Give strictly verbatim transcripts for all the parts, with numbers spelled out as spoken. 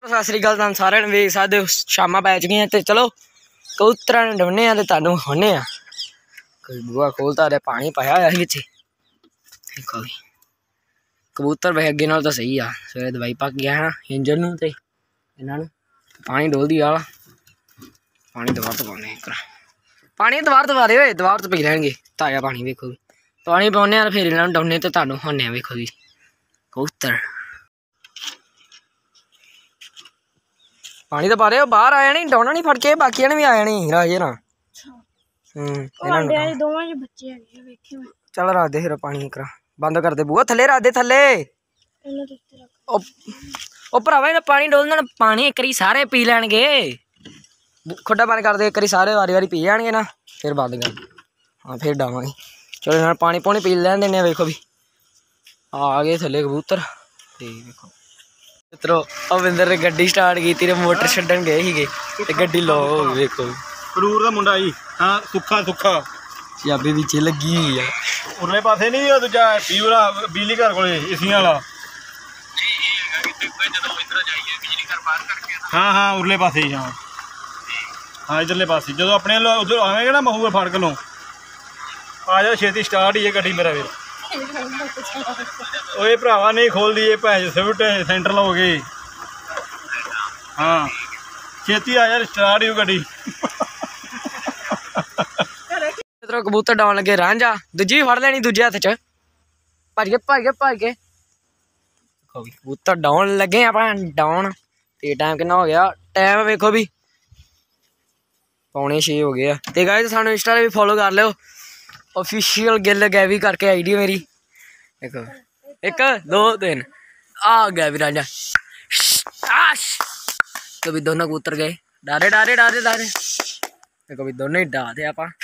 सत श्री अकाल तुम सारे वेख सकते हो शामां पै चुकियां ते चलो कबूतरां ने डवने आ ते तुहानूं विखाउने आ। कोई बुआ खोलता ते पानी पाया होया बिच देखो भी कबूतर वैसे अगे नाल तां सही आ सवेरे दवाई पा के गया ना इंजन नूं ते इन्हां नूं पानी डोल दी आला पानी दवार तो पाने पानी दवार दवा दे होए दवार तो पी लैणगे ताज़ा पानी वेखो भी पानी पाने आ फिर इन्हां नूं डवने ते तुहानूं विखाउने आ वेखो भी कबूतर पानी तो पा रहे बाहर आया नहीं डौना नहीं फड़ के बाकी ने भी आया नहीं राजे ना चल रख दे फिर पानी करा बंद कर दे बुआ थले रख दे थले ओ भरावा इन्हें पानी डोलना पानी एक बारी सारे पी लैणगे खुड्डा बंद कर दे एक बारी सारे वारी वारी पी जाणगे ना फिर बंद कर हाँ फिर डावांगे चलो इन्हें पानी पौनी पी लैन देने वेखो भी आ गए थले कबूतर देखो मित्रों अविंदर ने गड्डी स्टार्ट की ते मोटर छड्डन गए ही ते गड्डी लो वेखो करूर दा मुंडा जी हाँ सुखा सुखा चाबी विच लगी हुई है उरले पासे नहीं दूजा पीवरा बिजली घर कोले एसियां वाला हाँ हाँ उरले पासे ही हाँ हाँ इधरले पासे जो अपने उधर आवेगा ना महू फाड़क लो आ जा छेती स्टार्ट ही है गड्डी मेरा फिर ओए भरावा नहीं खोल दिए भैन स्विफ्ट सेंटर हो गए हाँ छेती आ यार स्टार्ट ही गड्डी कबूतर डाउन लगे रांझा दूजी भी फड़ लेनी दूजे हथ च भज के भज के भज के कबूतर डाउन लगे अपना डाउन ते टाइम कितना हो गया टाइम वेखो भी पौने छे हो गया ते गाइस सानू इंस्टा पे भी फॉलो कर लो ऑफिशियल गिल गैवी करके आईडी मेरी एक एक दो तीन आ गया भी राजा कभी दोनों कबूतर गए डारे डारे डारे डारे कभी दोनों ही डा दे आप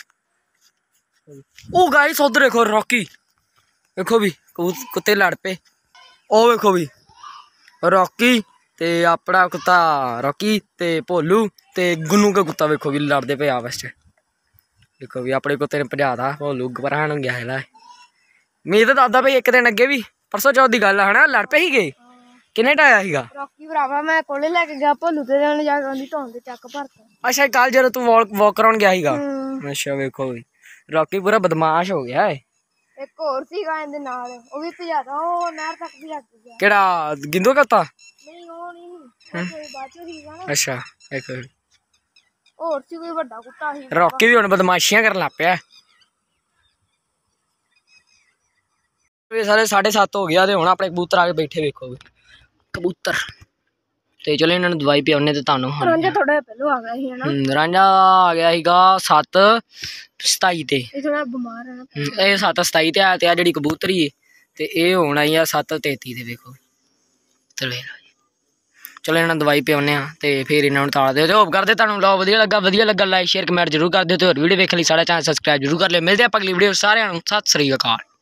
ओ गाइस उधर देखो रॉकी देखो भी कुत्ते लड़ पे ओ देखो भी रॉकी ते अपना कुत्ता रॉकी ते भोलू ते गुन्नू का कुत्ता देखो भी लड़ते पे आपस च देखो भी अपने कुत्ते ने भजाता भोलू घबरान गया है मैं तो दादा भाई एक दिन अगे भी परसों चौथ की गल है ना लड़ पे ही गए किन्ने ढाया सीगा रॉकी भरावा मैं कोले लेके गया भोलू ते देने जा के ओंदी धौन ते चक भरता अच्छा कल जदों तू वॉक वॉक कराउण गया सीगा अच्छा वेखो भी रॉकी पूरा बदमाश हो गया है एक और सीगा इहदे नाल ओ भी भजाता ओ नहर तक भी लग गया केड़ा गिंदू का कुत्ता नहीं ओ नहीं कोई बाचो सीगा ना अच्छा एक और सी कोई बड़ा कुत्ता सी रॉकी भी हुण बदमाशियां करन लग पिया सारे साढ़े सत्त हो गया हुण अपने कबूतर आके बैठे वेखो कबूतर ते चलो इन्हां नूं दवाई पियाउने ते तुहानूं रांझा थोड़ा पहले आ गया सी है ना रांझा आ गया सीगा सत्त सताई ते ये थोड़ा बीमार है ना ਇਹ सत्त सताई ते आया ते आ जेहड़ी कबूतरी है ते ਇਹ हुण आई आ सत्त तेती ते देखो चले चलो इन्हां दवाई पियाउने आ ते फिर इन्हां नूं ताल दे ते होप करदे तुहानूं ब्लॉग वधिया लगा वधिया लगा लाइक शेयर कमेंट जरूर कर दिओ ते होर वीडियो देखने लई साडा चैनल सबसक्राइब जरूर कर लिओ मिलदे आपां अगली वीडियो सारिआं नूं सत श्री अकाल।